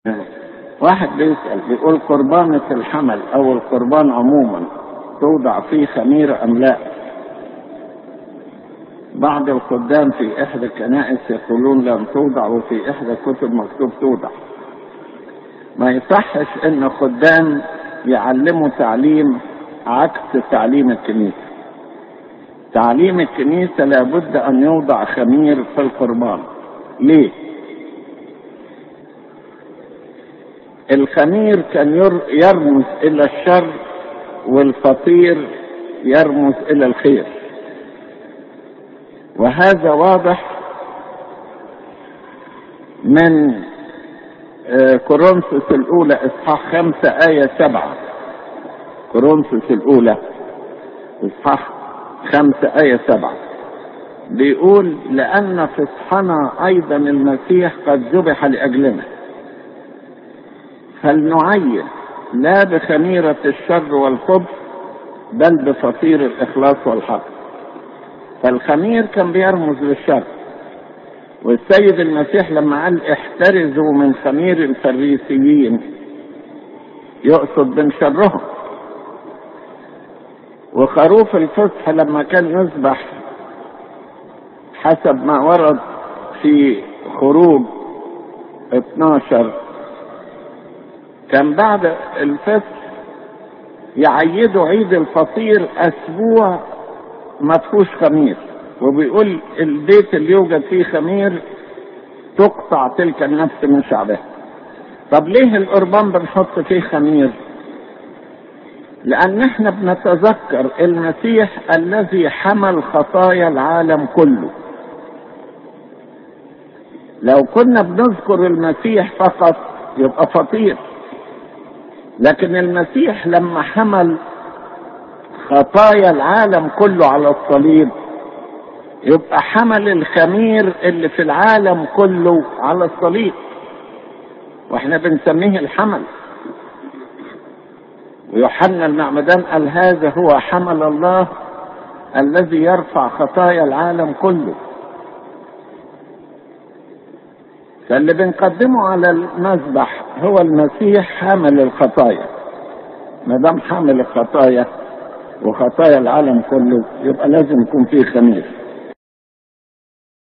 واحد بيسأل بيقول قربانة الحمل او القربان عموما توضع فيه خميرة ام لا؟ بعض الخدام في احدى الكنائس يقولون لم توضع، وفي احدى الكتب مكتوب توضع. ما يصحش ان خدام يعلموا تعليم عكس تعليم الكنيسة. تعليم الكنيسة لابد ان يوضع خمير في القربان. ليه؟ الخمير كان يرمز الى الشر، والفطير يرمز الى الخير، وهذا واضح من كورنثوس الاولى اصحاح 5 آية 7. كورنثوس الاولى اصحاح 5 آية 7 بيقول: لأن فصحنا أيضا المسيح قد ذبح لأجلنا، فلنعين لا بخميرة الشر والخبث بل بفطير الإخلاص والحق. فالخمير كان بيرمز للشر، والسيد المسيح لما قال احترزوا من خمير الفريسيين يقصد من شرهم. وخروف الفصح لما كان يذبح حسب ما ورد في خروج 12 كان بعد الفصح يعيدوا عيد الفطير اسبوع ما فيهوش خمير، وبيقول البيت اللي يوجد فيه خمير تقطع تلك النفس من شعبها. طب ليه القربان بنحط فيه خمير؟ لان احنا بنتذكر المسيح الذي حمل خطايا العالم كله. لو كنا بنذكر المسيح فقط يبقى فطير، لكن المسيح لما حمل خطايا العالم كله على الصليب يبقى حمل الخمير اللي في العالم كله على الصليب، واحنا بنسميه الحمل. ويوحنا المعمدان قال: هذا هو حمل الله الذي يرفع خطايا العالم كله. فاللي بنقدمه على المذبح هو المسيح حامل الخطايا. ما دام حامل الخطايا وخطايا العالم كله يبقى لازم يكون فيه خمير.